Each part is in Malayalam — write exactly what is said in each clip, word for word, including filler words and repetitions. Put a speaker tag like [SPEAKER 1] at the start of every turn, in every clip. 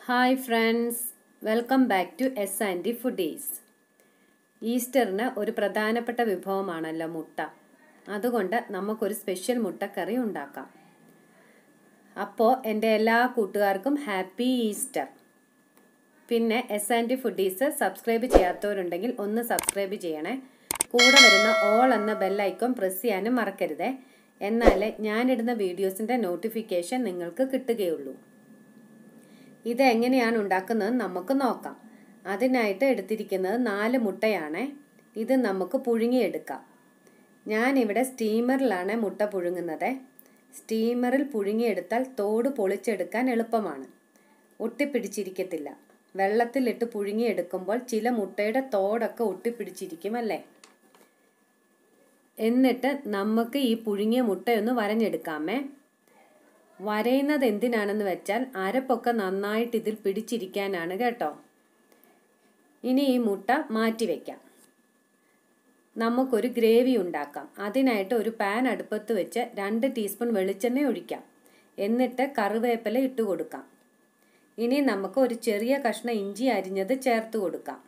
[SPEAKER 1] Hi friends, welcome back to S and D foodies. ഈസ്റ്ററിന് ഒരു പ്രധാനപ്പെട്ട വിഭവമാണല്ലോ മുട്ട. അതുകൊണ്ട് നമുക്കൊരു സ്പെഷ്യൽ മുട്ടക്കറി ഉണ്ടാക്കാം. അപ്പോൾ എൻ്റെ എല്ലാ കൂട്ടുകാർക്കും ഹാപ്പി ഈസ്റ്റർ. പിന്നെ S and D foodies subscribe ചെയ്യാത്തവരുണ്ടെങ്കിൽ ഒന്ന് സബ്സ്ക്രൈബ് ചെയ്യണേ. കൂടെ വരുന്ന ഓൾ എന്ന ബെല്ലൈക്കൺ പ്രസ് ചെയ്യാനും മറക്കരുതേ. എന്നാലേ ഞാനിടുന്ന വീഡിയോസിൻ്റെ നോട്ടിഫിക്കേഷൻ നിങ്ങൾക്ക് കിട്ടുകയുള്ളൂ. ഇത് എങ്ങനെയാണ് ഉണ്ടാക്കുന്നത് നമുക്ക് നോക്കാം. അതിനായിട്ട് എടുത്തിരിക്കുന്നത് നാല് മുട്ടയാണ്. ഇത് നമുക്ക് പുഴുങ്ങിയെടുക്കാം. ഞാനിവിടെ സ്റ്റീമറിലാണ് മുട്ട പുഴുങ്ങുന്നത്. സ്റ്റീമറിൽ പുഴുങ്ങിയെടുത്താൽ തോട് പൊളിച്ചെടുക്കാൻ എളുപ്പമാണ്, ഒട്ടിപ്പിടിച്ചിരിക്കത്തില്ല. വെള്ളത്തിലിട്ട് പുഴുങ്ങിയെടുക്കുമ്പോൾ ചില മുട്ടയുടെ തോടൊക്കെ ഒട്ടിപ്പിടിച്ചിരിക്കും അല്ലേ. എന്നിട്ട് നമുക്ക് ഈ പുഴുങ്ങിയ മുട്ടയൊന്ന് വരഞ്ഞെടുക്കാമേ. വരയുന്നത് എന്തിനാണെന്ന് വെച്ചാൽ അരപ്പൊക്കെ നന്നായിട്ട് ഇതിൽ പിടിച്ചിരിക്കാനാണ് കേട്ടോ. ഇനി ഈ മുട്ട മാറ്റി വയ്ക്കാം. നമുക്കൊരു ഗ്രേവി ഉണ്ടാക്കാം. അതിനായിട്ട് ഒരു പാൻ അടുപ്പത്ത് വെച്ച് രണ്ട് ടീസ്പൂൺ വെളിച്ചെണ്ണ ഒഴിക്കാം. എന്നിട്ട് കറിവേപ്പില ഇട്ട് കൊടുക്കാം. ഇനി നമുക്ക് ഒരു ചെറിയ കഷ്ണം ഇഞ്ചി അരിഞ്ഞത് ചേർത്ത് കൊടുക്കാം.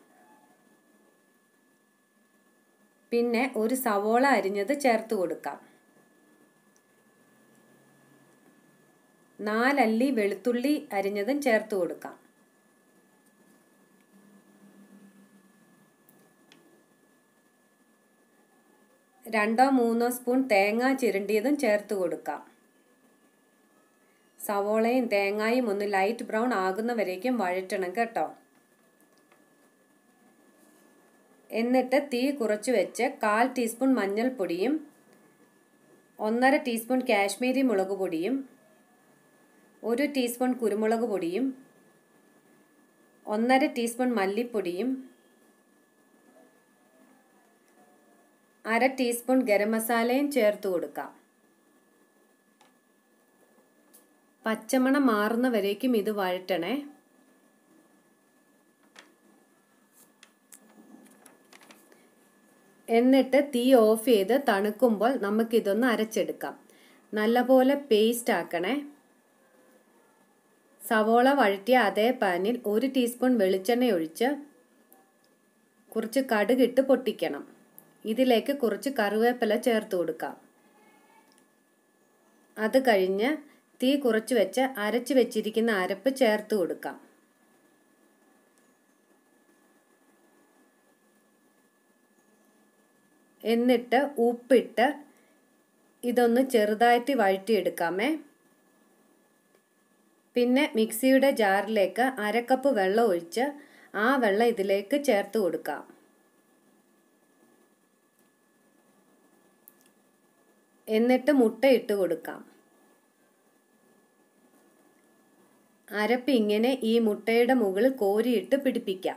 [SPEAKER 1] പിന്നെ ഒരു സവോള അരിഞ്ഞത് ചേർത്ത് കൊടുക്കാം. നാലല്ലി വെളുത്തുള്ളി അരിഞ്ഞതും ചേർത്ത് കൊടുക്കാം. രണ്ടോ മൂന്നോ സ്പൂൺ തേങ്ങ ചിരണ്ടിയതും ചേർത്ത് കൊടുക്കാം. സവോളയും തേങ്ങയും ഒന്ന് ലൈറ്റ് ബ്രൗൺ ആകുന്നവരേക്കും വഴറ്റണം കേട്ടോ. എന്നിട്ട് തീ കുറച്ച് വെച്ച് കാൽ ടീസ്പൂൺ മഞ്ഞൾപ്പൊടിയും ഒന്നര ടീസ്പൂൺ കാശ്മീരി മുളക് പൊടിയും ഒരു ടീസ്പൂൺ കുരുമുളക് പൊടിയും ഒന്നര ടീസ്പൂൺ മല്ലിപ്പൊടിയും അര ടീസ്പൂൺ ഗരം മസാലയും ചേർത്ത് കൊടുക്കാം. പച്ചമണം മാറുന്നവരേക്കും ഇത് വഴറ്റണേ. എന്നിട്ട് തീ ഓഫ് ചെയ്ത് തണുക്കുമ്പോൾ നമുക്കിതൊന്ന് അരച്ചെടുക്കാം. നല്ലപോലെ പേസ്റ്റ് ആക്കണേ. സവോള വഴറ്റിയ അതേ പാനിൽ ഒരു ടീസ്പൂൺ വെളിച്ചെണ്ണ ഒഴിച്ച് കുറച്ച് കടുകിട്ട് പൊട്ടിക്കണം. ഇതിലേക്ക് കുറച്ച് കറിവേപ്പില ചേർത്ത് കൊടുക്കാം. അത് കഴിഞ്ഞ് തീ കുറച്ച് വെച്ച് അരച്ച് വെച്ചിരിക്കുന്ന അരപ്പ് ചേർത്ത് കൊടുക്കാം. എന്നിട്ട് ഉപ്പിട്ട് ഇതൊന്ന് ചെറുതായിട്ട് വഴറ്റിയെടുക്കാമേ. പിന്നെ മിക്സിയുടെ ജാറിലേക്ക് അരക്കപ്പ് വെള്ളം ഒഴിച്ച് ആ വെള്ളം ഇതിലേക്ക് ചേർത്ത് കൊടുക്കാം. എന്നിട്ട് മുട്ട ഇട്ട് കൊടുക്കാം. അരപ്പ് ഇങ്ങനെ ഈ മുട്ടയുടെ മുകളിൽ കോരിയിട്ട് പിടിപ്പിക്കാം.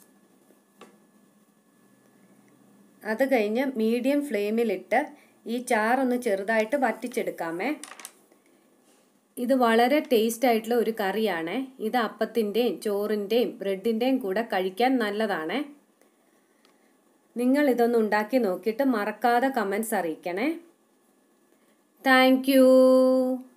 [SPEAKER 1] അത് കഴിഞ്ഞ് മീഡിയം ഫ്ലെയിമിലിട്ട് ഈ ചാറൊന്ന് ചെറുതായിട്ട് വറ്റിച്ചെടുക്കാമേ. ഇത് വളരെ ടേസ്റ്റ് ആയിട്ടുള്ള ഒരു കറിയാണ്. ഇത് അപ്പത്തിൻ്റെയും ചോറിൻ്റെയും ബ്രെഡിൻ്റെയും കൂടെ കഴിക്കാൻ നല്ലതാണ്. നിങ്ങൾ ഇതൊന്ന് ഉണ്ടാക്കി നോക്കിയിട്ട് മറക്കാതെ കമൻസ് അറിയിക്കണേ. Thank you.